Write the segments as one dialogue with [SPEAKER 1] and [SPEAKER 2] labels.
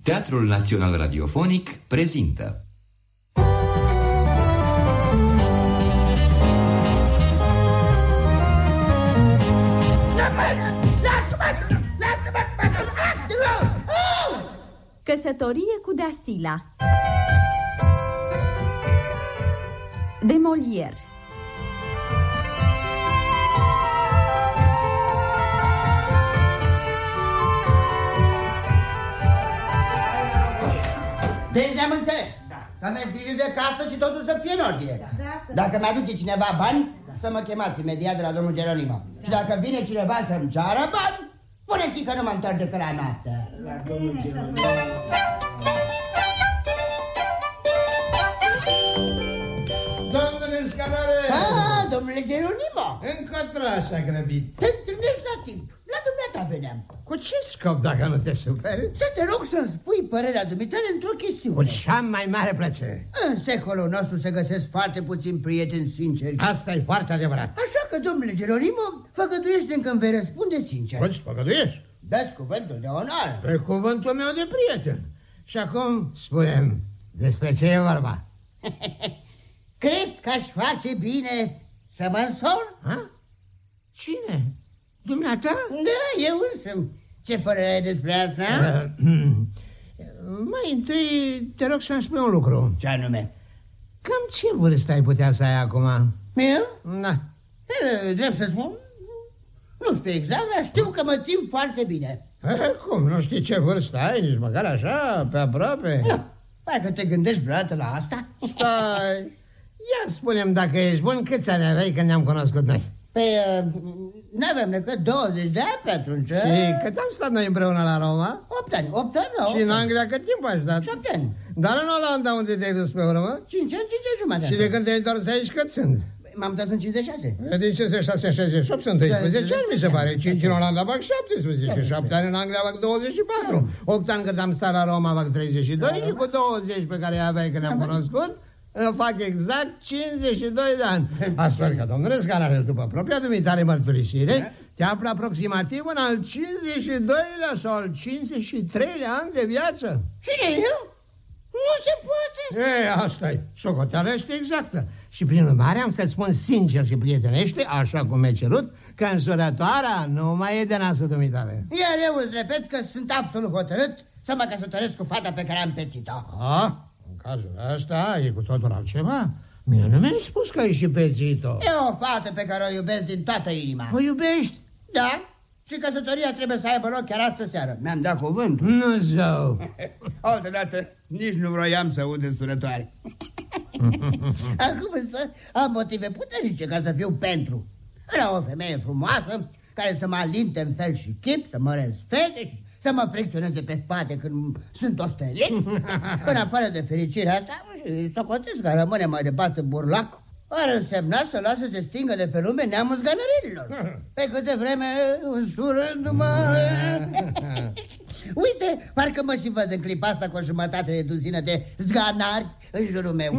[SPEAKER 1] Teatrul Național Radiofonic prezintă
[SPEAKER 2] Căsătorie cu Dasila de Molière.
[SPEAKER 3] Deci ne-am înțeles. Să aveți grijă de casă și totul să fie în ordine. Dacă mi-aduce cineva bani, să mă chemați imediat de la domnul Geronimo. Și dacă vine cineva să-mi ceară bani, spuneți că nu mă întorc decât la noastră.
[SPEAKER 4] Domnule Scanare!
[SPEAKER 3] Domnule Geronimo!
[SPEAKER 4] Încotro așa grăbit?
[SPEAKER 3] Te întâlnești la timp. La dumneata veneam.
[SPEAKER 4] Cu ce scop, dacă nu te superi?
[SPEAKER 3] Să te rog să-mi spui părerea dumitale într-o chestiune.
[SPEAKER 4] Cu cea mai mare plăcere.
[SPEAKER 3] În secolul nostru se găsesc foarte puțini prieteni sinceri.
[SPEAKER 4] Asta e foarte adevărat.
[SPEAKER 3] Așa că, domnule Geronimo, făgăduiește-mi că îmi vei răspunde sincer.
[SPEAKER 4] Poți făgăduiești?
[SPEAKER 3] Dați cuvântul de onoare.
[SPEAKER 4] Pe cuvântul meu de prieten. Și acum spune-mi, despre ce e vorba?
[SPEAKER 3] Crezi că aș face bine să mă însor?
[SPEAKER 4] Ha? Cine? Dumneata?
[SPEAKER 3] Da, eu însă. Ce părere ai despre asta?
[SPEAKER 4] Mai întâi te rog să-mi spui un lucru.
[SPEAKER 3] Ce anume?
[SPEAKER 4] Cam ce vârstă ai putea să ai acum?
[SPEAKER 3] Eu?
[SPEAKER 4] Da.
[SPEAKER 3] Drept să spun, nu știu exact, dar știu că mă țin foarte bine.
[SPEAKER 4] Cum? Nu știi ce vârstă ai? Nici măcar așa, pe aproape?
[SPEAKER 3] Nu. Parcă te gândești vreodată la asta?
[SPEAKER 4] Stai. Ia spune-mi, dacă ești bun, câți ani aveai când ne-am cunoscut noi?
[SPEAKER 3] Păi, n-aveam decât 20 de ani pe atunci.
[SPEAKER 4] Și cât am stat noi împreună la Roma?
[SPEAKER 3] 8 ani, 8 ani, nu?
[SPEAKER 4] Și în Anglia cât timp ai stat?
[SPEAKER 3] 7 ani.
[SPEAKER 4] Dar în Olanda unde te-ai dus pe urmă?
[SPEAKER 3] 5 ani, 5 ani jumătate.
[SPEAKER 4] Și de când te-ai întors aici cât sunt?
[SPEAKER 3] M-am dat în 56.
[SPEAKER 4] Din 56 în 68 sunt 12 ani, mi se pare. 5 în Olanda fac 17, 7 ani în Anglia fac 24, 8 ani când am stat la Roma fac 32 și cu 20 pe care aveai când ne-am cunoscut fac exact 52 de ani. Astfel că, domnule Scanarel, după propria dumitare mărturisire, te află aproximativ în al 52-lea sau al 53-lea an de viață.
[SPEAKER 3] Cine eu? Nu se poate.
[SPEAKER 4] Asta-i. Socoteala este exactă. Și prin urmare am să-ți spun sincer și prietenește, așa cum mi-ai cerut, că însurătoarea nu mai e de nasul dumitare.
[SPEAKER 3] Iar eu îți repet că sunt absolut hotărât să mă căsătoresc cu fata pe care am pețit-o.
[SPEAKER 4] În cazul ăsta e cu totul altceva. Mie nu mi-ai spus că ai și pețit-o.
[SPEAKER 3] E o fată pe care o iubesc din toată inima.
[SPEAKER 4] O iubești?
[SPEAKER 3] Da. Și căsătoria trebuie să aibă loc chiar astă seară. Mi-am dat cuvântul.
[SPEAKER 4] Nu zău.
[SPEAKER 3] Altădată nici nu vroiam să aud însurătoare. Acum însă am motive puternice ca să fiu pentru. Era o femeie frumoasă care să mă alinte în fel și chip, să mă respecte și să mă fricționeze pe spate când sunt osterit. În afară de fericirea asta, socotesc că rămâne mai departe burlac. Ar însemna să lasă să se stingă de pe lume neamul zganărilor. Pe câte vreme însurându-mă... Uite, parcă mă și văd în clipa asta cu o jumătate de duzină de zganari în jurul meu.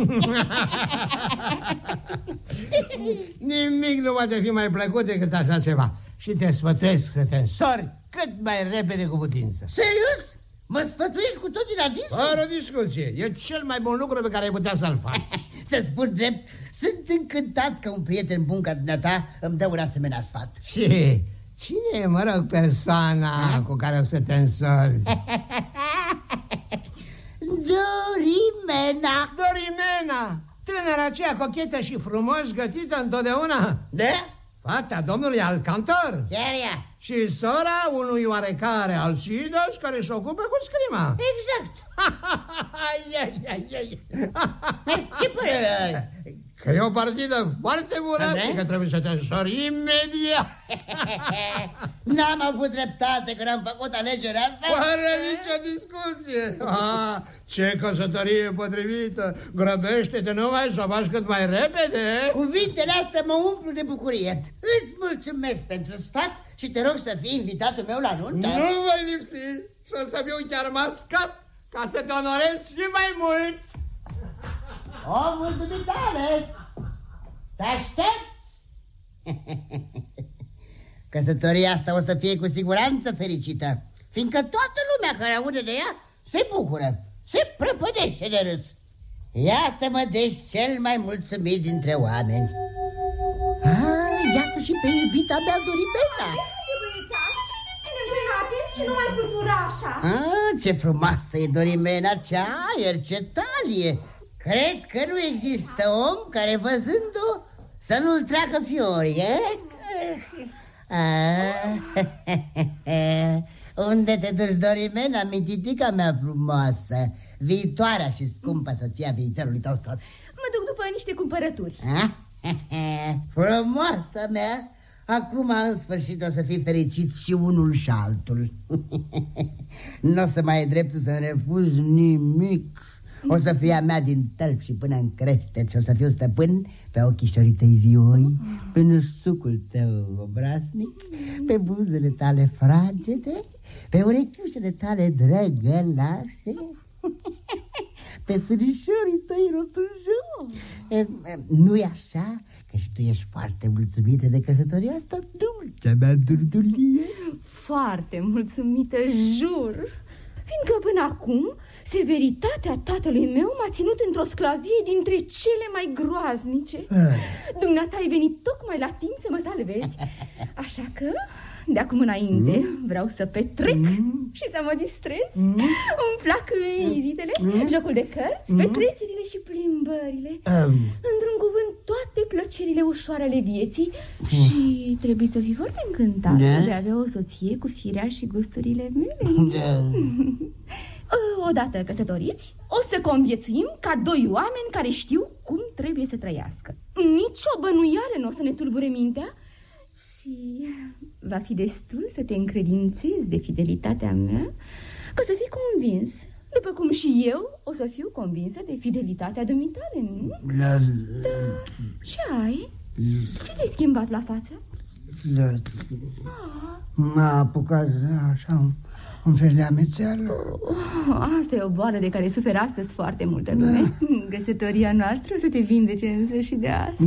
[SPEAKER 4] Nimic nu poate fi mai plăcut decât așa ceva. Și te sfătuiesc să te însori cât mai repede cu putință.
[SPEAKER 3] Serios? Mă sfătuiești cu tot din adinsul?
[SPEAKER 4] Fără discuție. E cel mai bun lucru pe care ai putea să-l faci.
[SPEAKER 3] Să spun drept, sunt încântat că un prieten bun ca dumneata îmi dă un asemenea sfat.
[SPEAKER 4] Și cine e, mă rog, persoana cu care o să te însori?
[SPEAKER 3] Dorimena.
[SPEAKER 4] Dorimena, tânăra aceea cochetă și frumos gătită întotdeauna.
[SPEAKER 3] Da?
[SPEAKER 4] Fata domnului Alcantor.
[SPEAKER 3] Chiar ea.
[SPEAKER 4] Și sora unui oarecare Alcidas care se ocupă cu scrima.
[SPEAKER 3] Exact. Ce părere ai?
[SPEAKER 4] Că e o partidă foarte bună și că trebuie să te însori imediat.
[SPEAKER 3] N-am avut dreptate când am făcut alegerea asta?
[SPEAKER 4] Fără nicio discuție. Ce căsătorie potrivită. Grăbește-te numai să o faci cât mai repede.
[SPEAKER 3] Cuvintele astea mă umplu de bucurie. Îți mulțumesc pentru sfat și te rog să fii invitatul meu la nuntă.
[SPEAKER 4] Nu voi lipsi și o să fiu chiar mascat ca să te onorez și mai mult.
[SPEAKER 3] Omul dumitale, te aștept. Căsătoria asta o să fie cu siguranță fericită, fiindcă toată lumea care aude de ea se bucură, se prăpădește de râs. Iată-mă deci cel mai mulțumit dintre oameni. Iată și pe iubita mea Dorimena.
[SPEAKER 2] Și nu mai flutura așa.
[SPEAKER 3] Ce frumoasă e Dorimena, ce aer, ce talie. Cred că nu există om care văzând-o să nu-l treacă fiorii. Unde te duci, Dorimena, mititica mea frumoasă, viitoarea și scumpă soția viitorului tău soț?
[SPEAKER 2] Mă duc după niște cumpărături.
[SPEAKER 3] Frumoasa mea, acum în sfârșit o să fii fericiți și unul și altul. Nu o să mai ai dreptul să refuzi nimic. O să fie a mea din tălp și până în crește. Și o să fiu stăpân pe ochișorii tăi vioi, pe năsucul tău obraznic, pe buzele tale fragede, pe urechiușele tale drăgălașe, pe sârișorii tăi rotunjori. Nu-i așa? Că și tu ești foarte mulțumită de căsătoria asta, dulcea mea durdulie?
[SPEAKER 2] Foarte mulțumită, jur. Fiindcă până acum severitatea tatălui meu m-a ținut într-o sclavie dintre cele mai groaznice. Dumneata ai venit tocmai la timp să mă salvezi. Așa că de acum înainte vreau să petrec și să mă distrez. Îmi plac vizitele, jocul de cărți, petrecerile și plimbările. Într-un cuvânt, toate plăcerile ușoare ale vieții. Și trebuie să fii foarte încântată de a avea o soție cu firea și gusturile mele. Odată căsătoriți, o să conviețuim ca doi oameni care știu cum trebuie să trăiască. Nici o bănuială nu o să ne tulbure mintea. Și va fi destul să te încredințezi de fidelitatea mea, ca să fii convins, după cum și eu o să fiu convinsă de fidelitatea dumitale, nu? Da. Ce ai? Ce te-ai schimbat la față?
[SPEAKER 3] M-a apucat așa un fel de amețeală.
[SPEAKER 2] Asta e o boală de care suferă astăzi foarte multă lume. Găsătoria noastră o să te vindece însă și de asta.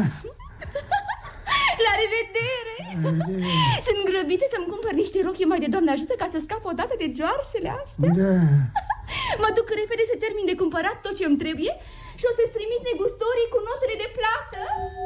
[SPEAKER 2] La revedere! Sunt grăbită să-mi cumpăr niște rochi mai de Doamne ajută ca să scap odată de joarsele astea. Mă duc repede să termin de cumpărat tot ce îmi trebuie și o să-ți trimit negustorii cu notele de plată.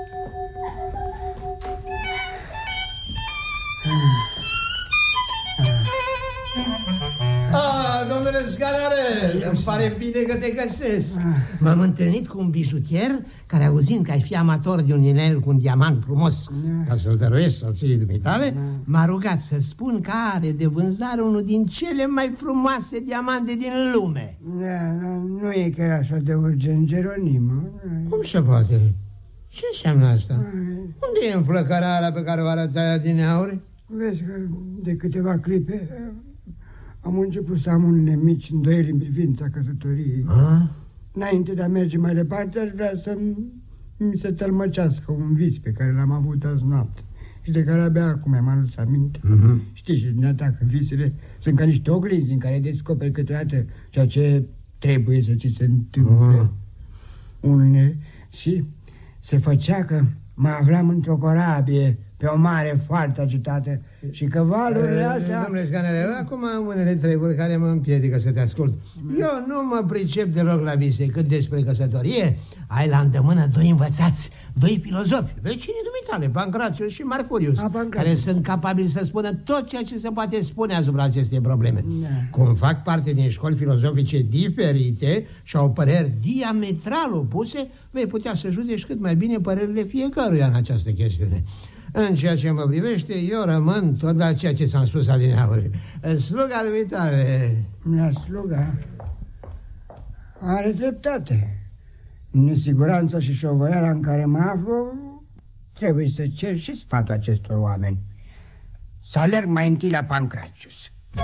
[SPEAKER 4] Domnule Scanarel, îmi pare bine că te găsesc. M-am întâlnit cu un bijutier care, auzind că ai fi amator de un inel cu un diamant frumos, ca să-l dăruiești soției dumitale, m-a rugat să spun că are de vânzare unul din cele mai frumoase diamante din lume.
[SPEAKER 3] Nu e chiar așa de urgent, Geronimo.
[SPEAKER 4] Cum se poate? Ce înseamnă asta? Unde e înflăcărarea pe care o arătai adineauri?
[SPEAKER 3] Vezi că de câteva clipe am început să am unele mici îndoieli în privința căsătoriei. Înainte de a merge mai departe, aș vrea să mi se tălmăcească un vis pe care l-am avut azi noapte și de care abia acum mi-am adus aminte. Știi și dumneata că visele sunt ca niște oglinzi în care descoperi câteodată ceea ce trebuie să ți se întâmple. Unele și se făcea că mă aflam într-o corabie pe o mare foarte agitată și că valurile astea...
[SPEAKER 4] Domnule Scanarel, acum am unele treburi care mă împiedică să te ascult. Eu nu mă pricep deloc la vise. Cât despre căsătorie, ai la îndemână doi învățați, doi filozofi, vecinii dumitale, Pancrațius și Marfurius, care sunt capabili să spună tot ceea ce se poate spune asupra acestei probleme. Cum fac parte din școli filozofice diferite și au păreri diametral opuse, vei putea să judeci cât mai bine părerile fiecăruia în această chestiune. În ceea ce mă privește, eu rămân tot la ceea ce ți-am spus adineauri. Sluga dumitale.
[SPEAKER 3] Sluga are dreptate. Nesiguranța și șovăiala în care mă aflu, trebuie să cer și sfatul acestor oameni. Să alerg mai întâi la Pancrațius.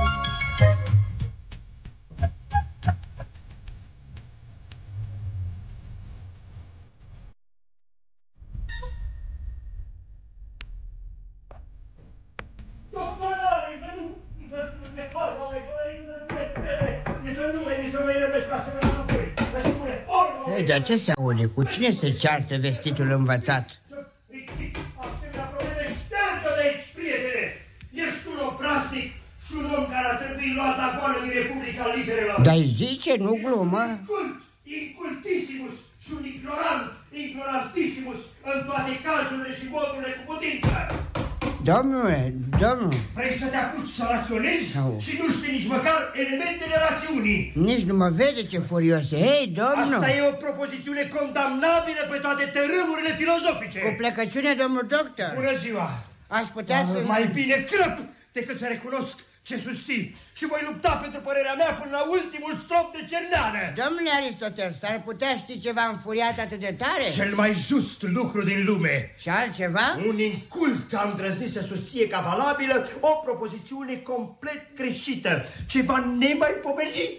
[SPEAKER 3] De ce se aude? Cu cine se ceartă vestitul învățat?
[SPEAKER 5] Asemenea probleme, șterge de aici, prietene! Ești un obraznic, și un om care ar trebui luat la goală din Republica Literelor.
[SPEAKER 3] Dar zice, nu glumă.
[SPEAKER 5] Incultissimus și un ignorantissimus în toate cazurile și modurile cu putință.
[SPEAKER 3] Domnule.
[SPEAKER 5] Vrei să te apuci să raționezi și nu știi nici măcar elementele rațiunii.
[SPEAKER 3] Nici nu mă vede ce furios e. Hei, domnul.
[SPEAKER 5] Asta e o propozițiune condamnabilă pe toate tărâmurile filozofice.
[SPEAKER 3] Cu plecăciune, domnul doctor.
[SPEAKER 5] Bună ziua.
[SPEAKER 3] Aș putea să...
[SPEAKER 5] Mai bine crăp decât să recunosc ce susțin și voi lupta pentru părerea mea până la ultimul strop de cerneală.
[SPEAKER 3] Domnule Aristotel, s-ar putea ști ceva înfuriat atât de tare?
[SPEAKER 5] Cel mai just lucru din lume.
[SPEAKER 3] Și altceva?
[SPEAKER 5] Un incult a îndrăznit să susție ca valabilă o propozițiune complet greșită, ceva nemaipomenit,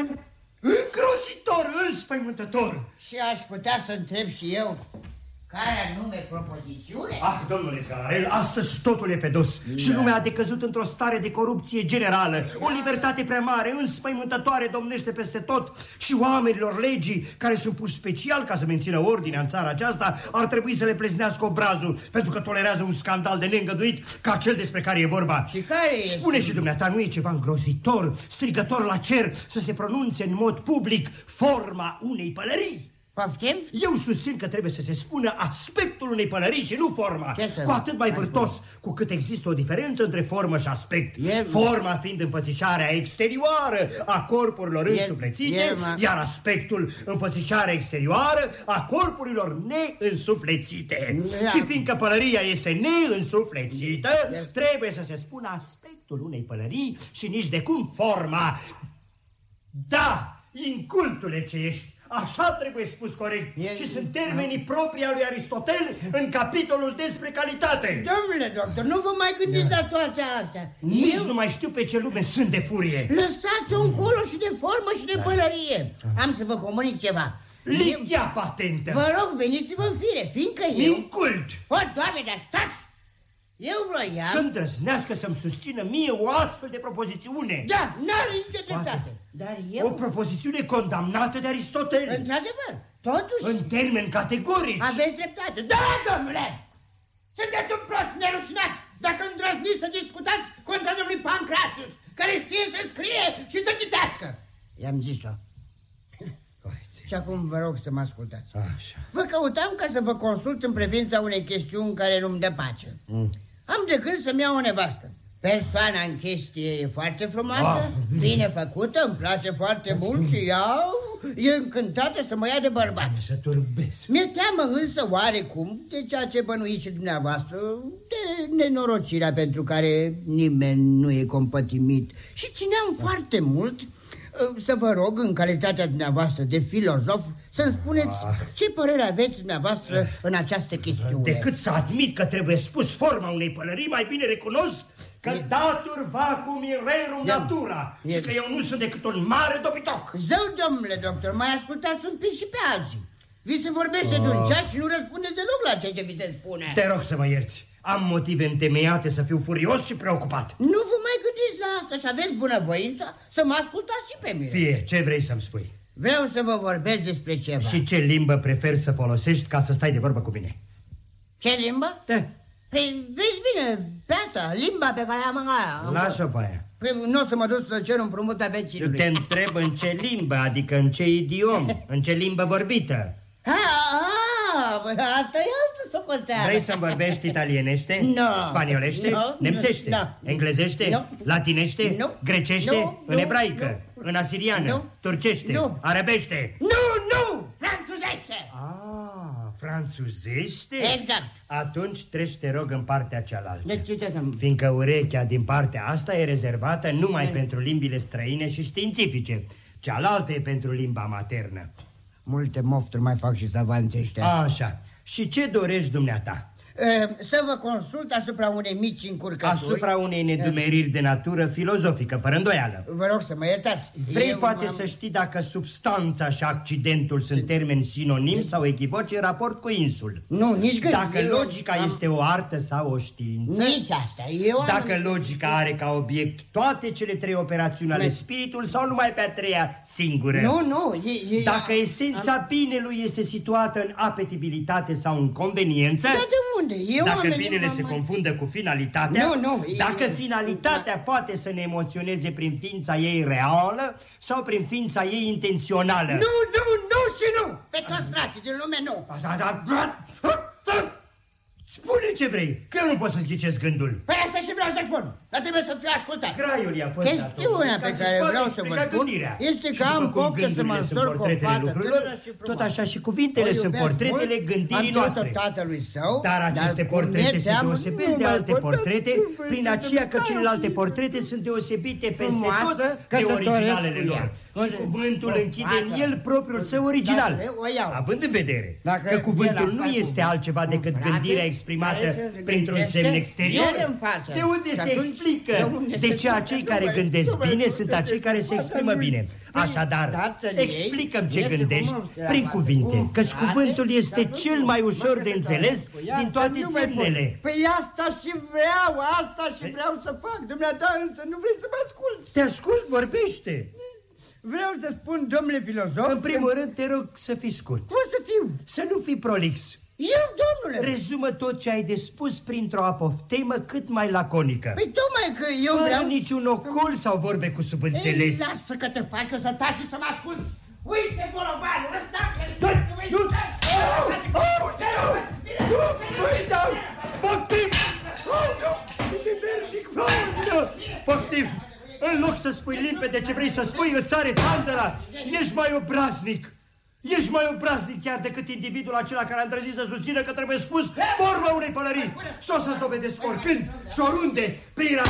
[SPEAKER 5] îngrozitor, înspăimântător.
[SPEAKER 3] Și aș putea să întreb și eu, care anume propozițiune?
[SPEAKER 5] Ah, domnule Scalarel, astăzi totul e pe dos și lumea a decăzut într-o stare de corupție generală. O libertate prea mare, înspăimântătoare domnește peste tot și oamenilor legii, care sunt puși special ca să mențină ordinea în țara aceasta, ar trebui să le pleznească obrazul, pentru că tolerează un scandal de neîngăduit ca cel despre care e vorba.
[SPEAKER 3] Și care e?
[SPEAKER 5] Spune și dumneata, nu e ceva îngrozitor, strigător la cer să se pronunțe în mod public forma unei pălării?
[SPEAKER 3] Poftim?
[SPEAKER 5] Eu susțin că trebuie să se spună aspectul unei pălării și nu forma. Cu atât mai vârtos cu cât există o diferență între formă și aspect. Forma fiind înfățișarea exterioară a corpurilor însuflețite, iar aspectul înfățișarea exterioară a corpurilor neînsuflețite. Și fiindcă pălăria este neînsuflețită, trebuie să se spună aspectul unei pălării și nici de cum forma. Da, incultule ce ești! Așa trebuie spus corect. Și sunt termenii proprii al lui Aristotel în capitolul despre calitate.
[SPEAKER 3] Domnule doctor, nu vă mai gândiți la toate astea.
[SPEAKER 5] Nici nu mai știu pe ce lume sunt de furie.
[SPEAKER 3] Lăsați-o încolo și de formă și de pălărie. Am să vă comunic ceva.
[SPEAKER 5] Lichia patentă.
[SPEAKER 3] Vă rog, veniți-vă în fire, fiindcă eu...
[SPEAKER 5] Incult.
[SPEAKER 3] O, Doamne, dar stați! Eu vroiam...
[SPEAKER 5] Să îndrăznească să-mi susțină mie o astfel de propozițiune.
[SPEAKER 3] Da, n-are nicio dreptate. Dar eu...
[SPEAKER 5] O propozițiune condamnată de Aristotel.
[SPEAKER 3] Într-adevăr, totuși...
[SPEAKER 5] În termeni categorici.
[SPEAKER 3] Aveți dreptate. Da, domnule! Sunteți un prost nerușinat dacă îndrăzniți să discutați contra domnului Pancratius, care știe să scrie și să citească. I-am zis-o. Și acum vă rog să mă ascultați.
[SPEAKER 5] Așa.
[SPEAKER 3] Vă căutam ca să vă consult în privința unei chestiuni care nu-mi dă pace. Am de gând să-mi iau o nevastă. Persoana în chestie e foarte frumoasă, bine făcută, îmi place foarte mult și ea e încântată să mă ia de bărbat.
[SPEAKER 5] Să turbezi.
[SPEAKER 3] Mi-e teamă însă oarecum de ceea ce bănuiți și dumneavoastră, de nenorocirea pentru care nimeni nu e compătimit. Și țineam foarte mult să vă rog, în calitatea dumneavoastră de filozof, să-mi spuneți ce părere aveți dumneavoastră în această chestiune.
[SPEAKER 5] Decât să admit că trebuie spus forma unei pălării, mai bine recunosc că datur vacum in rerum natura și că eu nu sunt decât un mare dobitoc.
[SPEAKER 3] Zău, domnule doctor, mai ascultați un pic și pe alții. Vi se vorbește de un ceas și nu răspundeți deloc la ce vi se spune.
[SPEAKER 5] Te rog să mă ierți. Am motive întemeiate să fiu furios și preocupat.
[SPEAKER 3] Nu vă mai gândiți la asta și aveți bunăvoința să mă ascultați și pe mine.
[SPEAKER 5] Fie, ce vrei să-mi spui?
[SPEAKER 3] Vreau să vă vorbesc despre ceva.
[SPEAKER 5] Și ce limbă preferi să folosești ca să stai de vorbă cu mine?
[SPEAKER 3] Ce limbă?
[SPEAKER 5] Da.
[SPEAKER 3] Păi vezi bine, pe asta, limba pe care am aia.
[SPEAKER 5] Lasă-o pe aia.
[SPEAKER 3] Păi nu o să mă duc să cer împrumut pe vecinului.
[SPEAKER 5] Te întreb în ce limbă, adică în ce idiom, în ce limbă vorbită.
[SPEAKER 3] Asta e altă socoteală.
[SPEAKER 5] Vrei să vorbești italienește?
[SPEAKER 3] No.
[SPEAKER 5] Spaniolește?
[SPEAKER 3] No.
[SPEAKER 5] Nemțește?
[SPEAKER 3] No.
[SPEAKER 5] Englezește?
[SPEAKER 3] No.
[SPEAKER 5] Latinește?
[SPEAKER 3] No.
[SPEAKER 5] Grecește?
[SPEAKER 3] No.
[SPEAKER 5] În ebraică?
[SPEAKER 3] No.
[SPEAKER 5] În asiriană?
[SPEAKER 3] No.
[SPEAKER 5] Turcește?
[SPEAKER 3] No.
[SPEAKER 5] Arabește?
[SPEAKER 3] Nu! Franțuzește!
[SPEAKER 5] Franțuzește?
[SPEAKER 3] Exact.
[SPEAKER 5] Atunci treci, te rog, în partea cealaltă.
[SPEAKER 3] Deci, uite-mi.
[SPEAKER 5] Fiindcă urechea din partea asta e rezervată numai pentru limbile străine și științifice. Cealaltă e pentru limba maternă.
[SPEAKER 3] Multe mofturi mai fac și savanții ăștia.
[SPEAKER 5] Așa. Și ce dorești dumneata?
[SPEAKER 3] Să vă consult asupra unei mici încurcături.
[SPEAKER 5] Asupra unei nedumeriri de natură filozofică, fără îndoială.
[SPEAKER 3] Vă rog să mă iertați.
[SPEAKER 5] Vrei poate să știi dacă substanța și accidentul sunt termeni sinonimi sau echivoci în raport cu insul.
[SPEAKER 3] Nu, nici gând.
[SPEAKER 5] Dacă logica este o artă sau o știință.
[SPEAKER 3] Nici asta.
[SPEAKER 5] Dacă logica are ca obiect toate cele trei operațiuni ale spiritului sau numai pe a treia singură.
[SPEAKER 3] Nu.
[SPEAKER 5] Dacă esența binelui este situată în apetibilitate sau în conveniență.
[SPEAKER 3] Dar de unde? unde?
[SPEAKER 5] Dacă binele se confundă cu finalitatea,
[SPEAKER 3] nu,
[SPEAKER 5] dacă finalitatea poate să ne emoționeze prin ființa ei reală sau prin ființa ei intențională.
[SPEAKER 3] Nu și nu! Pe toți dracii din lume, nu!
[SPEAKER 5] Spune ce vrei, că eu nu pot să-ți ghicesc gândul.
[SPEAKER 3] Păi asta și vreau să spun, dar trebuie să fiu ascultat.
[SPEAKER 5] Graiul i-a fost
[SPEAKER 3] chestiunea pe care vreau să vă spun este că am poftă să mă însor cu o fată tânără și
[SPEAKER 5] tot așa și cuvintele sunt portretele gândirii noastre.
[SPEAKER 3] Tatălui său,
[SPEAKER 5] dar aceste portrete se deosebesc de alte portrete prin aceea că celelalte portrete sunt deosebite peste tot de originalele lor. Și cuvântul închide în el propriul său original, având în vedere că cuvântul nu este altceva decât gândirea exprimată printr-un semn exterior, de unde se explică de ce acei care gândesc bine sunt acei care se exprimă bine. Așadar, explicăm ce gândești prin cuvinte, căci cuvântul este cel mai ușor de înțeles din toate semnele.
[SPEAKER 3] Păi asta și vreau să fac, dumneata însă nu vrei să mă asculti.
[SPEAKER 5] Te ascult, vorbește.
[SPEAKER 3] Vreau să spun, domnule filozof...
[SPEAKER 5] În primul rând, te rog să fii scurt.
[SPEAKER 3] Cum să fiu?
[SPEAKER 5] Să nu fii prolix.
[SPEAKER 3] Eu, domnule?
[SPEAKER 5] Rezumă tot ce ai de spus printr-o apoftemă cât mai laconică.
[SPEAKER 3] Păi tocmai că eu
[SPEAKER 5] fără
[SPEAKER 3] vreau...
[SPEAKER 5] niciun ocol sau vorbe cu subînțeles.
[SPEAKER 3] Ei, lasă că te fac eu să taci și să mă ascult. Uite, bolobanul ăsta...
[SPEAKER 5] Poftim! Poftim! În loc să spui limpede ce vrei să spui, îți sare țandăra. Ești mai obraznic. Ești mai obraznic chiar decât individul acela care a îndrăzit să susțină că trebuie spus vorba unei pălării. Și o să-ți dovedesc oricând și oriunde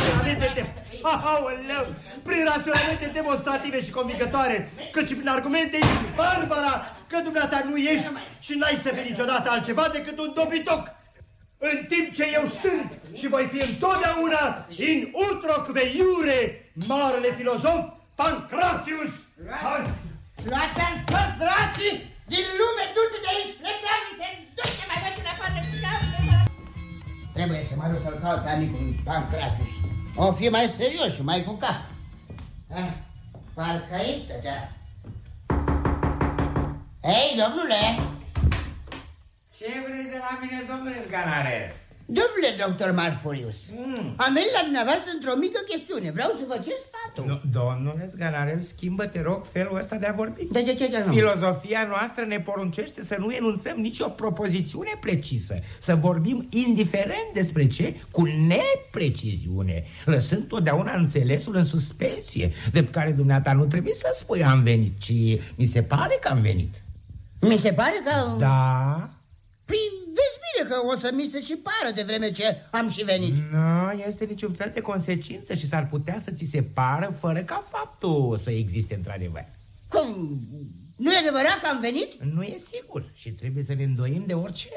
[SPEAKER 5] prin raționamente demonstrative și convingătoare, căci prin argumente barbara că dumneata nu ești și n-ai să fii niciodată altceva decât un dobitoc. În timp ce eu sunt și voi fi întotdeauna in utroc veiure, marele filozof Pancratius.
[SPEAKER 3] Luați-mi toți dracii din lume, du-te de aici, plecați-te, du-te mai vezi la față. Trebuie să mă duc să-l caut amicul Pancratius. O fi mai serios și mai cu cap. Parcă aici stătea. Ei, domnule!
[SPEAKER 6] Ce vrei de la mine, domnule Zganare?
[SPEAKER 3] Domnule doctor Marfurius, am venit la dumneavoastră într-o mică chestiune. Vreau să vă cer sfatul.
[SPEAKER 6] Domnule Zganare, schimbă, te rog, felul ăsta de a vorbi.
[SPEAKER 3] De ce?
[SPEAKER 6] Filozofia noastră ne poruncește să nu enunțăm nicio propozițiune precisă, să vorbim indiferent despre ce, cu nepreciziune, lăsând totdeauna înțelesul în suspensie, de care dumneata nu trebuie să spui am venit, ci mi se pare că am venit.
[SPEAKER 3] Mi se pare că...
[SPEAKER 6] Da...
[SPEAKER 3] Păi vezi bine că o să mi se și pară de vreme ce am și venit.
[SPEAKER 6] Nu este niciun fel de consecință și s-ar putea să ți se pară fără ca faptul să existe într-adevăr.
[SPEAKER 3] Cum? Nu e adevărat că am venit?
[SPEAKER 6] Nu e sigur și trebuie să ne îndoim de orice.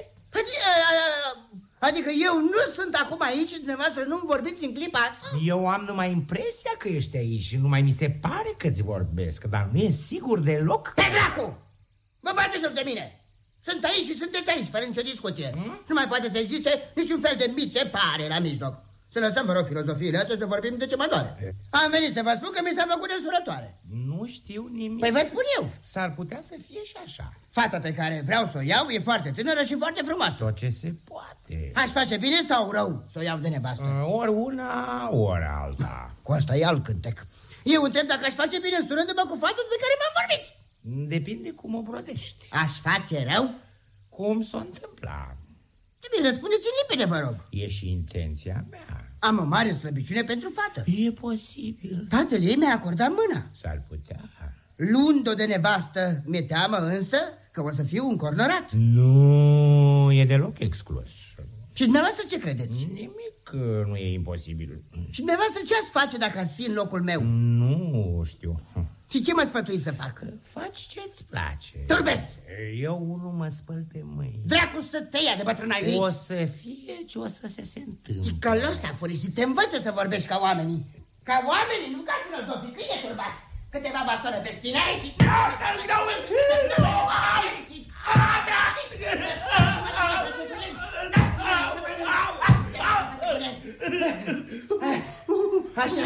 [SPEAKER 3] Adică eu nu sunt acum aici și dumneavoastră nu-mi vorbiți în clipa asta?
[SPEAKER 6] Eu am numai impresia că ești aici și numai mi se pare că-ți vorbesc, dar nu e sigur deloc.
[SPEAKER 3] Pe dracu! Vă bate joc de mine! Sunt aici și sunteți aici, fără nicio discuție. Nu mai poate să existe niciun fel de mi se pare la mijloc. Să lăsăm, vă rog, filozofiile astea să vorbim de ce mă doare. Am venit să vă spun că mi s-a făcut însurătoare.
[SPEAKER 6] Nu știu nimic.
[SPEAKER 3] Păi vă spun eu.
[SPEAKER 6] S-ar putea să fie și așa.
[SPEAKER 3] Fata pe care vreau să o iau e foarte tânără și foarte frumoasă.
[SPEAKER 6] Tot ce se poate.
[SPEAKER 3] Aș face bine sau rău să o iau de nevastă?
[SPEAKER 6] Ori una, ori alta.
[SPEAKER 3] Cu asta e alt cântec. Eu întreb dacă aș face bine însurându-mă cu fata pe care m-am vorbit.
[SPEAKER 6] Depinde cum o brodești.
[SPEAKER 3] Aș face rău?
[SPEAKER 6] Cum s-o întâmpla?
[SPEAKER 3] Bine, răspundeți-mi limpede, vă rog.
[SPEAKER 6] E și intenția mea.
[SPEAKER 3] Am o mare slăbiciune pentru fată.
[SPEAKER 6] E posibil.
[SPEAKER 3] Tatăl ei mi-a acordat mâna.
[SPEAKER 6] S-ar putea.
[SPEAKER 3] Luând-o de nevastă, mi-e teamă însă că o să fiu încornorat.
[SPEAKER 6] Nu e deloc exclus.
[SPEAKER 3] Și dumneavoastră ce credeți?
[SPEAKER 6] Nimic nu e imposibil.
[SPEAKER 3] Și dumneavoastră ce ați face dacă ați fi în locul meu?
[SPEAKER 6] Nu știu.
[SPEAKER 3] Și ce mă sfătui să fac?
[SPEAKER 6] Faci ce-ți place.
[SPEAKER 3] Turbesc!
[SPEAKER 6] Eu nu mă spăl pe mâini.
[SPEAKER 3] Dracu să te ia de bătrâna iurit.
[SPEAKER 6] O să fie ce o să se întâmple.
[SPEAKER 3] Ticălos a furit și te învăță să vorbești ca oamenii. Ca oamenii, nu ca filozofii, că e turbat. Câteva bastoane pe spinare și... Așa.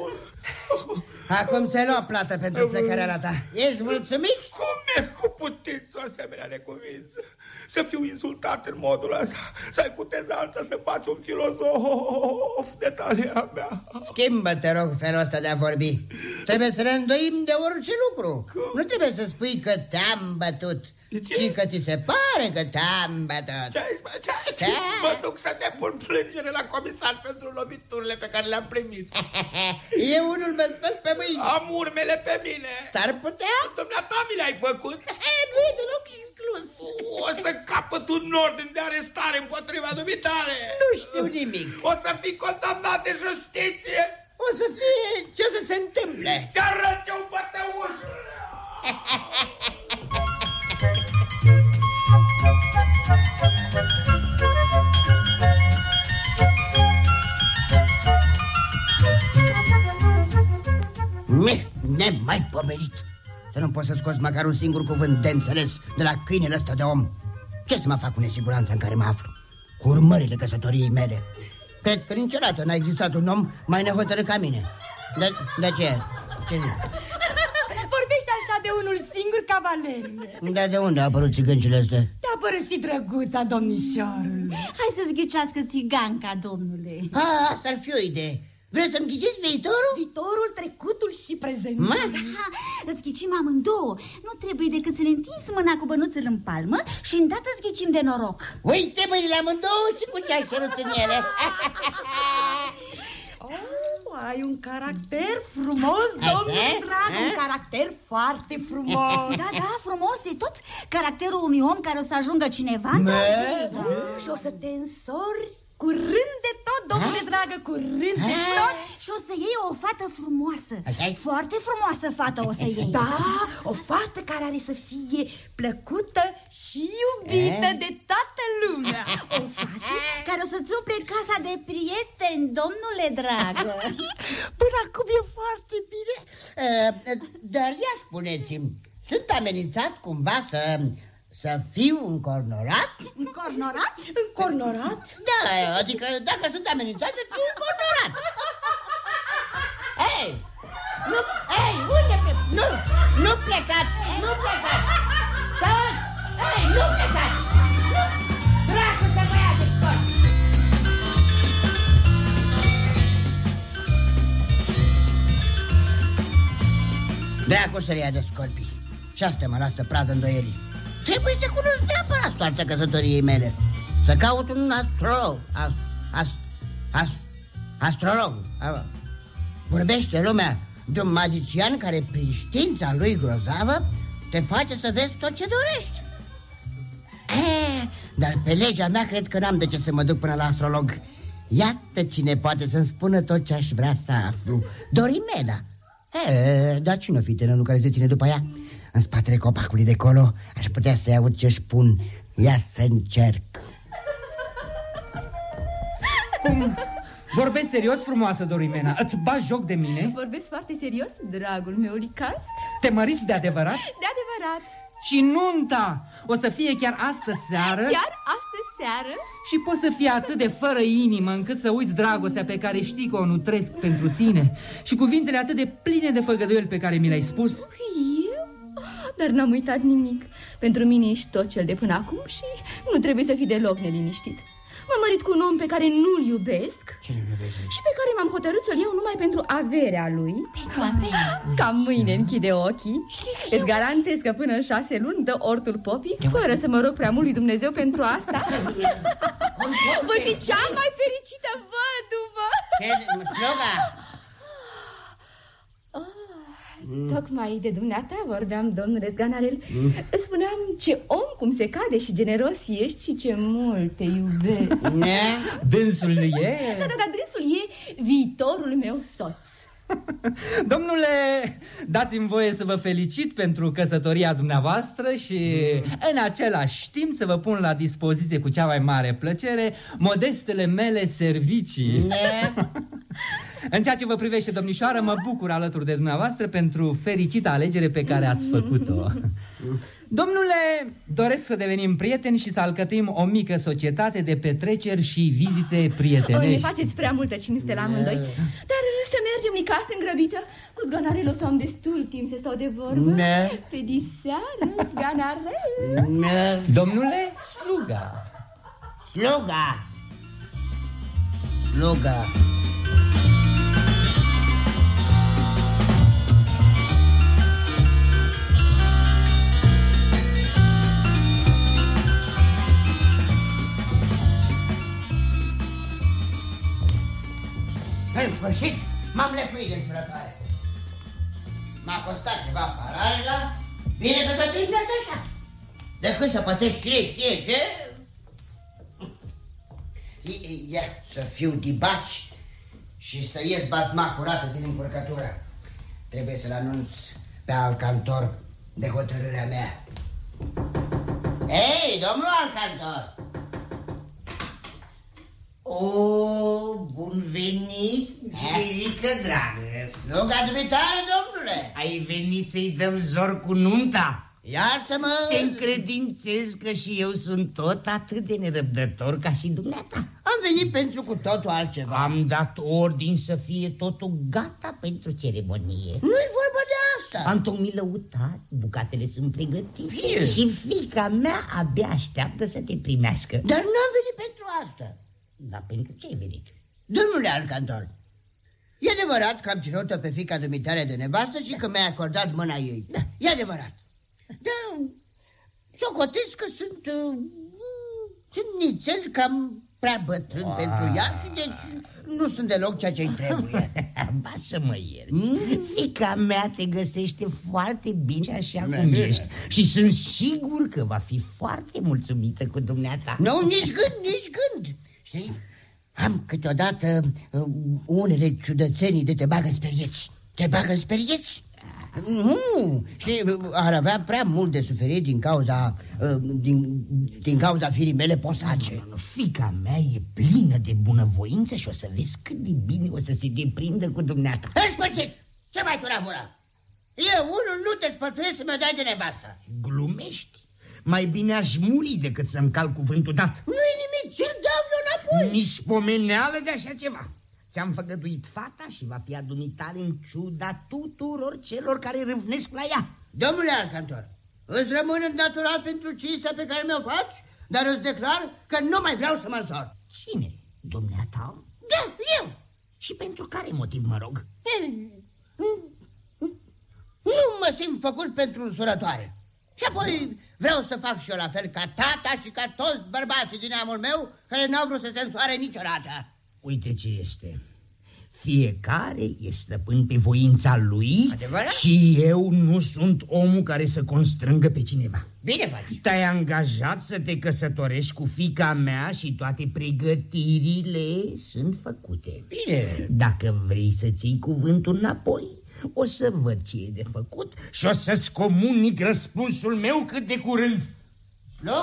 [SPEAKER 3] Acum ți-ai luat plată pentru flecarea ta. Ești mulțumit?
[SPEAKER 6] Cum e cu putere? simți o asemenea necuvință? Să fiu insultat în modul ăsta, să ai cutezanța să faci un filozof de talia mea.
[SPEAKER 3] Schimbă, te rog, felul ăsta de a vorbi. Trebuie să ne îndoim de orice lucru. Nu trebuie să spui că te-am bătut, ci că ți se pare că te-am bătut.
[SPEAKER 6] Ce? Mă duc să depun plângere la comisar pentru loviturile pe care le-am primit.
[SPEAKER 3] Eu unul mă spăl pe mâini.
[SPEAKER 6] Am urmele pe mine.
[SPEAKER 3] S-ar putea?
[SPEAKER 6] Dumneata mi le-ai făcut?
[SPEAKER 3] Nu e deloc exclus.
[SPEAKER 6] O să capăt un ordin de arestare împotriva dumitale.
[SPEAKER 3] Nu știu nimic.
[SPEAKER 6] O să fii condamnat de justiție.
[SPEAKER 3] O să fie... Ce o să se întâmple?
[SPEAKER 6] Ți arăt eu bătăușul.
[SPEAKER 3] Nemaipomenit. Să nu poți să scoți măcar un singur cuvânt de înțeles de la câinele ăsta de om. Ce să mă fac cu nesiguranța în care mă aflu? Cu urmările căsătoriei mele. Cred că niciodată n-a existat un om mai nehotărât ca mine. De ce?
[SPEAKER 7] Vorbești așa de unul singur, cavalerule.
[SPEAKER 3] Dar de unde a apărut țigăncile astea?
[SPEAKER 7] Te-a părăsit drăguța, domnișoarele.
[SPEAKER 8] Hai să-ți ghicească țiganca, domnule.
[SPEAKER 3] Asta ar fi o idee. Vreți să-mi ghiciți viitorul?
[SPEAKER 7] Viitorul, trecutul și prezentul.
[SPEAKER 8] Da, îți ghicim amândouă. Nu trebuie decât să ne întinzi mâna cu bănuțul în palmă și îndată îți ghicim de noroc.
[SPEAKER 3] Uite mâinile amândouă și cu ce-ai cerut în ele.
[SPEAKER 7] Ai un caracter frumos, domnule drag, un caracter foarte frumos.
[SPEAKER 8] Da, frumos de tot caracterul unui om care o să ajungă cineva.
[SPEAKER 7] Și o să te însori curând de tot, domnule dragă, curând de tot.
[SPEAKER 8] Și o să iei o fată frumoasă. Foarte frumoasă fată o să iei.
[SPEAKER 7] Da, o fată care are să fie plăcută și iubită de toată lumea.
[SPEAKER 8] O fată care o să-ți umple casa de prieteni, domnule dragă.
[SPEAKER 3] Până acum e foarte bine. Dar ia spuneți-mi, sunt amenințat cumva să fiu încornorat?
[SPEAKER 8] Încornorat?
[SPEAKER 7] Încornorat?
[SPEAKER 3] Da, adică dacă sunt amenințat să fiu încornorat. Hei! Unde plecați? Nu plecați! Nu plecați! Stați! Hei, nu plecați! Dracu să mă ia de scort! Dracu să-l ia de scorpii. Și asta mă lasă pradă îndoierii. Trebuie să cunosc neapărat soarta căsătoriei mele. Să caut un astrolog. Astrolog. Vorbește lumea de un magician care, prin știința lui grozavă, te face să vezi tot ce dorești. Dar pe legea mea cred că n-am de ce să mă duc până la astrolog. Iată cine poate să-mi spună tot ce aș vrea să aflu. Dorimena. Dar cine-o fi tânărul care se ține după ea? În spatele copacului de colo aș putea să-i aud ce spun. Ia să încerc.
[SPEAKER 9] Vorbești serios, frumoasă Dorimena? Îți bagi joc de mine?
[SPEAKER 2] Vorbesc foarte serios, dragul meu Licast.
[SPEAKER 9] Te măriți de adevărat?
[SPEAKER 2] De adevărat.
[SPEAKER 9] Și nunta o să fie chiar astă seară?
[SPEAKER 2] Chiar astă seară?
[SPEAKER 9] Și poți să fii atât de fără inimă încât să uiți dragostea pe care știi că o nutresc pentru tine și cuvintele atât de pline de făgăduieli pe care mi le-ai spus?
[SPEAKER 2] Eu? Dar n-am uitat nimic. Pentru mine ești tot cel de până acum și nu trebuie să fii deloc neliniștit. M-am mărit cu un om pe care nu-l iubesc și pe care m-am hotărât să-l iau numai pentru averea lui. Ca mâine închide ochii. Îți garantez că până în 6 luni dă ortul popii, fără să mă rog prea mult lui Dumnezeu pentru asta. Voi fi cea mai fericită văduvă.
[SPEAKER 3] Sloga!
[SPEAKER 2] Tocmai de dumneata vorbeam, domnule Zganarel. Spuneam ce om cum se cade și generos ești și ce mult te iubesc.
[SPEAKER 9] Dânsul e?
[SPEAKER 2] Da, dânsul e viitorul meu soț.
[SPEAKER 9] Domnule, dați-mi voie să vă felicit pentru căsătoria dumneavoastră și în același timp să vă pun la dispoziție cu cea mai mare plăcere modestele mele servicii. În ceea ce vă privește, domnișoară, mă bucur alături de dumneavoastră pentru fericita alegere pe care ați făcut-o. Domnule, doresc să devenim prieteni și să alcătuim o mică societate de petreceri și vizite prietenești.
[SPEAKER 2] Ne faceți prea multă cinste la amândoi. Dar să mergem, unei case îngrăbită. Cu Zganarel o să am destul timp să stau de vorbă. Pe diseară, Zganarel.
[SPEAKER 9] Domnule Sluga.
[SPEAKER 3] Sluga. Sluga. În sfârșit, m-am lepuit din frătoare. M-a costat ceva parajla, bine că s-a terminat așa. Decât să pățești cine știe ce... Ia să fiu dibaci și să ies basma curată din încurcătură. Trebuie să-l anunț pe Alcantor de hotărârea mea. Ei, domnul Alcantor! O, bun venit, Girică dragă. Sluga dumitare, domnule.
[SPEAKER 10] Ai venit să-i dăm zor cu nunta?
[SPEAKER 3] Iartă-mă.
[SPEAKER 10] Te încredințez că și eu sunt tot atât de nerăbdător ca și dumneata.
[SPEAKER 3] Am venit pentru cu totul altceva.
[SPEAKER 10] Am dat ordin să fie totul gata pentru ceremonie.
[SPEAKER 3] Nu-i vorba de asta.
[SPEAKER 10] Am tocmit lăutat, bucatele sunt pregătite și fiica mea abia așteaptă să te primească.
[SPEAKER 3] Dar n-am venit pentru asta.
[SPEAKER 10] Dar pentru ce ai venit?
[SPEAKER 3] Domnule Alcantor, e adevărat că am ținut-o pe fiica dumitare de nevastă și că mi-ai acordat mâna ei. Da, e adevărat. Dar socotesc că sunt nițel cam prea bătrân pentru ea și deci nu sunt deloc ceea ce-i trebuie.
[SPEAKER 10] Ba să mă ierți. Fiica mea te găsește foarte bine așa cum ești și sunt sigur că va fi foarte mulțumită cu dumneata.
[SPEAKER 3] Nu, nici gând, nici gând. Știi, am câteodată unele ciudățenii de te bagă în sperieți. Te bagă în sperieți? Nu, știi, ar avea prea mult de suferit din cauza din cauza firii mele posace.
[SPEAKER 10] Fiica mea e plină de bunăvoință și o să vezi cât de bine o să se deprindă cu dumneata.
[SPEAKER 3] În sfârșit, ce mai turavura? Eu unul nu te sfătuiesc să mă dai de nevastă.
[SPEAKER 10] Glumești? Mai bine aș muri decât să-mi calc cuvântul dat.
[SPEAKER 3] Nu-i nimic, ți-l dau eu înapoi.
[SPEAKER 10] Nici pomeneală de așa ceva. Ți-am făgăduit fata și va fi a dumitale în ciuda tuturor celor care râvnesc la ea.
[SPEAKER 3] Domnule Alcantor, îți rămân îndatorat pentru cinstea pe care mi-o faci, dar îți declar că nu mai vreau să mă însor.
[SPEAKER 10] Cine? Dumneata?
[SPEAKER 3] Da, eu.
[SPEAKER 10] Și pentru care motiv, mă rog?
[SPEAKER 3] Nu mă simt făcut pentru însurătoare. Și apoi vreau să fac și eu la fel ca tata și ca toți bărbații din neamul meu care n-au vrut să se însoare niciodată.
[SPEAKER 10] Uite ce este. Fiecare e stăpân pe voința lui.
[SPEAKER 3] Adevărat?
[SPEAKER 10] Și eu nu sunt omul care să constrângă pe cineva.
[SPEAKER 3] Bine faci.
[SPEAKER 10] Te-ai angajat să te căsătorești cu fiica mea și toate pregătirile sunt făcute.
[SPEAKER 3] Bine.
[SPEAKER 10] Dacă vrei să-ți iei cuvântul înapoi, o să văd ce e de făcut și o să-ți comunic răspunsul meu cât de curând.
[SPEAKER 3] Nu?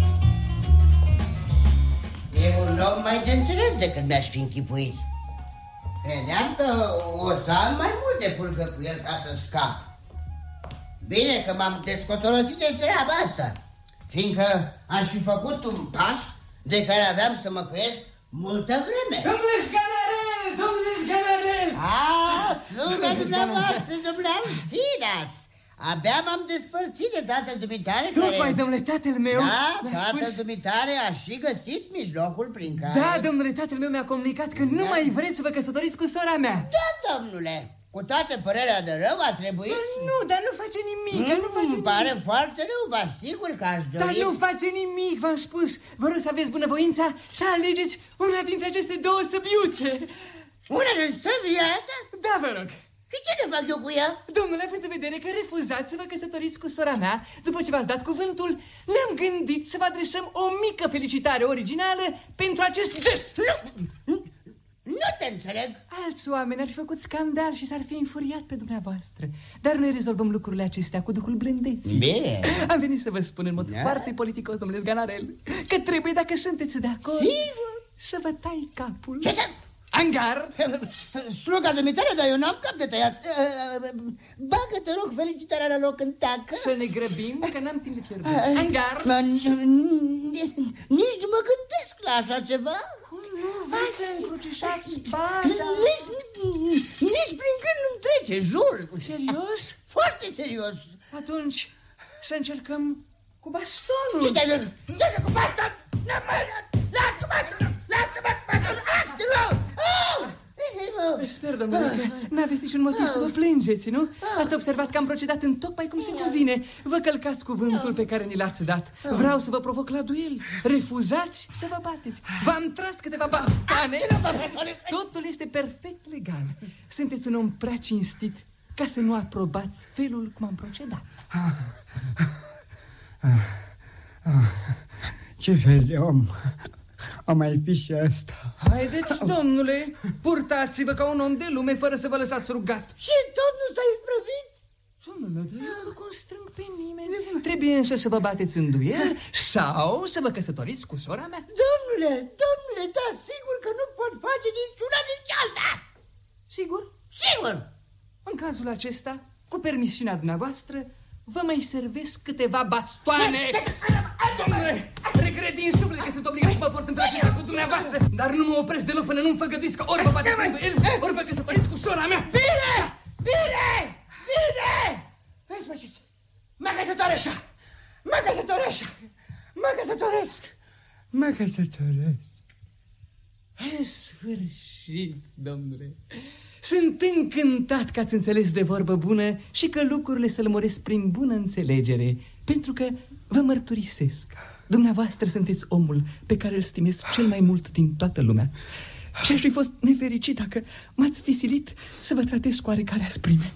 [SPEAKER 3] E un om mai de înțeles decât mi-aș fi închipuit. Credeam că o să am mai mult de furcă cu el ca să scap. Bine că m-am descotorosit de treaba asta, fiindcă aș fi făcut un pas de care aveam să mă căiesc multă vreme.
[SPEAKER 11] Domnule Zganarel! Domnule Zganarel!
[SPEAKER 3] Sluga dumneavoastră, domnule Alcidas! Abia m-am despărțit de tatăl dumitare care...
[SPEAKER 11] Tocmai, domnule, tatăl meu...
[SPEAKER 3] Da, tatăl dumitare a și găsit mijlocul prin care...
[SPEAKER 11] Da, domnule, tatăl meu mi-a comunicat că nu mai vreți să vă căsătoriți cu sora mea.
[SPEAKER 3] Da, domnule, cu toată părerea de rău a trebuit...
[SPEAKER 11] Nu, dar nu face nimic, nu face nimic.
[SPEAKER 3] Pare foarte rău, vă asigur că aș dori...
[SPEAKER 11] Dar nu face nimic, v-am spus. Vă rog să aveți bunăvoința să alegeți una dintre aceste două săbiuțe.
[SPEAKER 3] Una din săbia asta?
[SPEAKER 11] Da, vă rog.
[SPEAKER 3] Și ce ne fac eu cu ea?
[SPEAKER 11] Domnule, având în vedere că refuzați să vă căsătoriți cu sora mea, după ce v-ați dat cuvântul, ne-am gândit să vă adresăm o mică felicitare originală pentru acest gest.
[SPEAKER 3] Nu te înțeleg.
[SPEAKER 11] Alți oameni ar fi făcut scandal și s-ar fi înfuriat pe dumneavoastră. Dar noi rezolvăm lucrurile acestea cu duhul blândeții.
[SPEAKER 10] Bine.
[SPEAKER 11] Am venit să vă spun în mod foarte politicos, domnule Zganarel, că trebuie, dacă sunteți de acord, să vă tai capul.
[SPEAKER 3] Ce?
[SPEAKER 11] Angar!
[SPEAKER 3] Sluga dumitare, dar eu n-am cap de tăiat. Bagă, te rog, felicitarea la loc în teacă.
[SPEAKER 11] Să ne grăbim, că n-am timp de pierdut. Angar!
[SPEAKER 3] Nici nu mă gândesc la așa ceva.
[SPEAKER 11] Nu, vreți să încrucișați spada?
[SPEAKER 3] Nici prin zice, jur.
[SPEAKER 11] Serios?
[SPEAKER 3] Foarte serios.
[SPEAKER 11] Atunci să încercăm cu bastonul.
[SPEAKER 3] Ce te-ai cu baston? Las cu bastonul!
[SPEAKER 11] Sper, domnule, că n-aveți niciun motiv să vă plângeți, nu? Ați observat că am procedat întocmai cum se cuvine. Vă călcați cuvântul pe care ni l-ați dat. Vreau să vă provoc la duel. Refuzați să vă bateți. V-am tras câteva bastoane. Totul este perfect legal. Sunteți un om prea cinstit ca să nu aprobați felul cum am procedat.
[SPEAKER 12] Ce fel de om a mai fi și asta?
[SPEAKER 11] Haideți, domnule, purtați-vă ca un om de lume fără să vă lăsați rugat.
[SPEAKER 3] Și tot nu s-a isprăvit?
[SPEAKER 11] Domnule, eu nu constrâng pe nimeni. Trebuie însă să vă bateți în duel sau să vă căsătoriți cu sora mea.
[SPEAKER 3] Domnule, da, sigur că nu pot face niciuna nici alta.
[SPEAKER 11] Sigur?
[SPEAKER 3] Sigur.
[SPEAKER 11] În cazul acesta, cu permisiunea dumneavoastră, vă mai servesc câteva bastoane. Domnule, regret din suflet că sunt obligat să mă port în felul acesta cu dumneavoastră, dar nu mă opresc deloc până nu-mi făgăduiți că ori vă bateți în duel, ori vă căsătoriți cu sora mea.
[SPEAKER 3] Bine! În sfârșit, mă căsătoresc.
[SPEAKER 11] În sfârșit, domnule. Sunt încântat că ați înțeles de vorbă bună și că lucrurile se lămuresc prin bună înțelegere, pentru că vă mărturisesc, dumneavoastră sunteți omul pe care îl stimez cel mai mult din toată lumea. Și aș fi fost nefericit dacă m-ați fi silit să vă tratez cu oarecare asprime.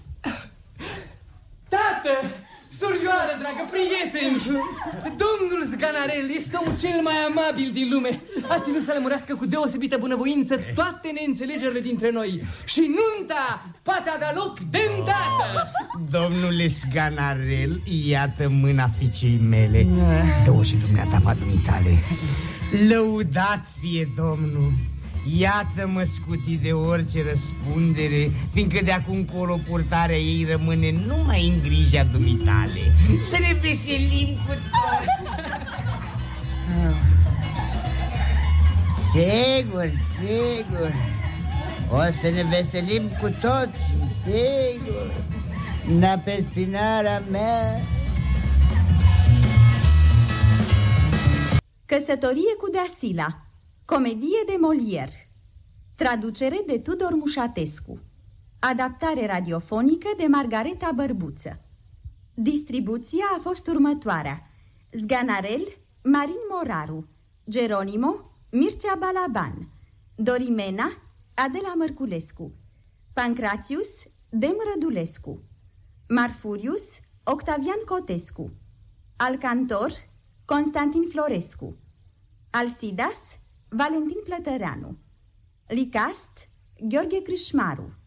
[SPEAKER 11] Tată! Surioară, dragă, prieteni! Domnul Zganarel este omul cel mai amabil din lume. A ținut să lămurească cu deosebită bunăvoință toate neînțelegerile dintre noi. Și nunta poate avea loc de îndată.
[SPEAKER 10] Domnule Zganarel, iată mâna fiicei mele. Dă-o și dumneata pa dumitale. Lăudat fie Domnul. Iată-mă scutit de orice răspundere, fiindcă de acum încolo purtarea ei rămâne numai în grija dumitale. Să ne veselim cu toți.
[SPEAKER 3] Sigur. O să ne veselim cu toți, sigur. Na pe spinarea mea.
[SPEAKER 13] Căsătorie cu Deasila. Comedie de Molière. Traducere de Tudor Mușatescu. Adaptare radiofonică de Margareta Bărbuță. Distribuția a fost următoarea: Zganarel, Marin Moraru, Geronimo, Mircea Balaban, Dorimena, Adela Mărculescu, Pancratius, Dem Rădulescu, Marfurius, Octavian Cotescu, Alcantor, Constantin Florescu, Alcidas, Valentin Plătăreanu, Licast, Gheorghe Crișmaru,